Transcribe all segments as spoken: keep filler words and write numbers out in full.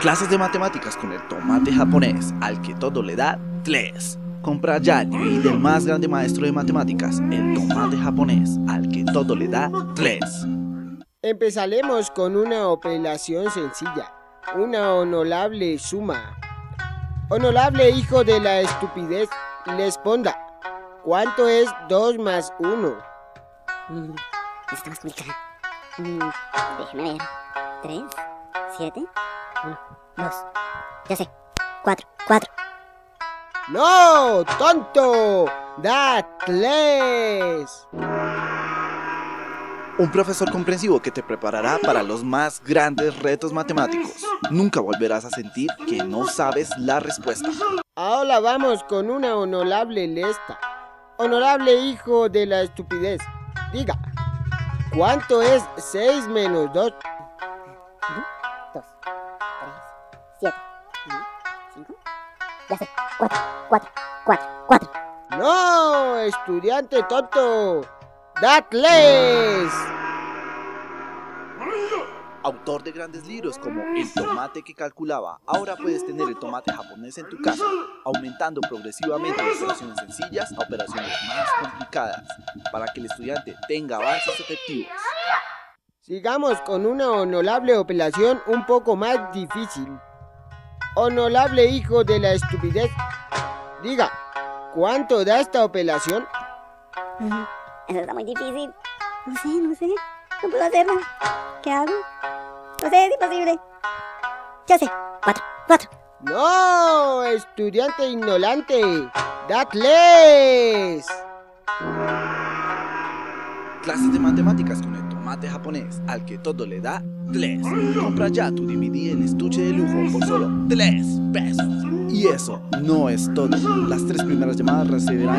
Clases de matemáticas con el tomate japonés, al que todo le da tres. Compra ya el D V D del más grande maestro de matemáticas, el tomate japonés, al que todo le da tres. Empezaremos con una operación sencilla, una honorable suma. Honorable hijo de la estupidez, responda, ¿cuánto es dos más uno? Mm, está más complicada. Mm, déjeme ver. ¿Tres? ¿Siete? Uno, dos. Ya sé. Cuatro. Cuatro. ¡No, tonto! ¡Da tres! Un profesor comprensivo que te preparará para los más grandes retos matemáticos. Nunca volverás a sentir que no sabes la respuesta. Ahora vamos con una honorable lista. Honorable hijo de la estupidez, diga, ¿cuánto es seis menos dos? Uno, dos, tres, siete, uno, cinco. Ya sé. Cuatro, cuatro, cuatro, cuatro. ¡No, estudiante tonto! ¡Datles! Autor de grandes libros como El tomate que calculaba, ahora puedes tener el tomate japonés en tu casa, aumentando progresivamente de operaciones sencillas a operaciones más complicadas, para que el estudiante tenga avances efectivos. Sigamos con una honorable operación un poco más difícil. Honorable hijo de la estupidez, diga, ¿cuánto da esta operación? Mm, Eso está muy difícil. No sé, no sé. No puedo hacerlo. ¿Qué hago? No sé, es imposible. Ya sé. Cuatro, cuatro. ¡No, estudiante ignorante! ¡Datles! Clases de matemáticas con el tomate japonés, al que todo le da tres. Compra ya tu D V D en estuche de lujo por solo tres pesos. Y eso no es todo. Las tres primeras llamadas recibirán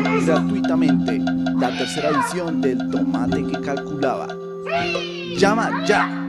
gratuitamente la tercera edición del tomate que calculaba. ¡Llama ya!